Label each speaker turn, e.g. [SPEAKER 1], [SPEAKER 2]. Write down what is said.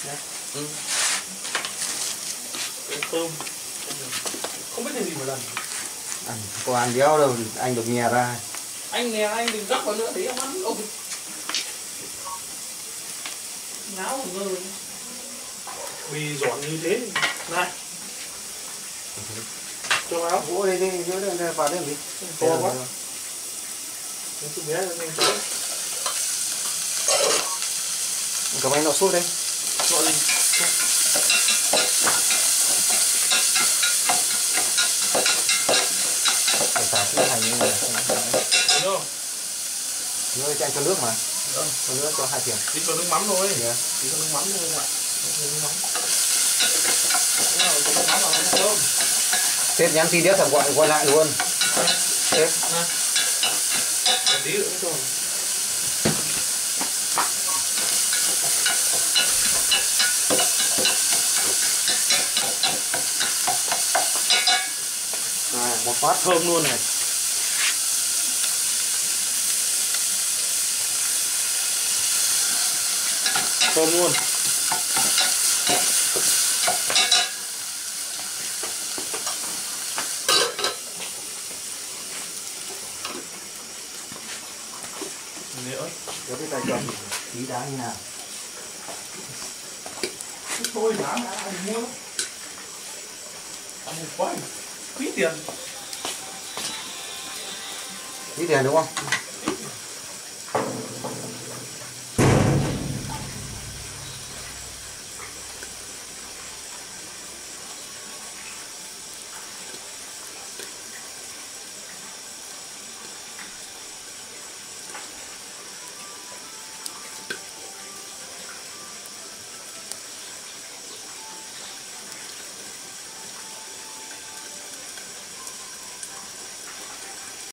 [SPEAKER 1] Ừ. Tôm không biết thêm gì một lần.
[SPEAKER 2] Có ăn đéo đâu, anh được nhè ra.
[SPEAKER 1] Anh nè, anh đừng gấp vào nữa để em ăn. Ôi, náo một ngơ. Mì giòn như thế này, cho vào
[SPEAKER 2] Gỗ đây đi, dưới đây vào đây làm gì?
[SPEAKER 1] to quá. Nó cứ bé lên nhanh chóng.
[SPEAKER 2] Cầm anh nọ sốt đây.
[SPEAKER 1] Nọ gì?
[SPEAKER 2] Để xào cái hành như này.
[SPEAKER 1] Đúng không?
[SPEAKER 2] Rồi cho anh cho nước mà.
[SPEAKER 1] Được.
[SPEAKER 2] Cho nước cho 2 thìa.
[SPEAKER 1] Chỉ cho nước mắm thôi.
[SPEAKER 2] Yeah.
[SPEAKER 1] Chỉ cho nước mắm thôi các bạn. Nước mắm. Thế nào cho nước mắm vào nước cơm.
[SPEAKER 2] Sếp nhắn tin đéo thầm gọi lại luôn. Sếp.
[SPEAKER 1] Nè. Một tí nữa thôi.
[SPEAKER 2] Một phát
[SPEAKER 1] Thơm luôn này. Thơm luôn. Nữa.
[SPEAKER 2] Có cái tay cầm tí đá như nào?
[SPEAKER 1] Thôi giá đã anh mua. Ăn một quay. Quý tiền.
[SPEAKER 2] Tí tiền đúng không?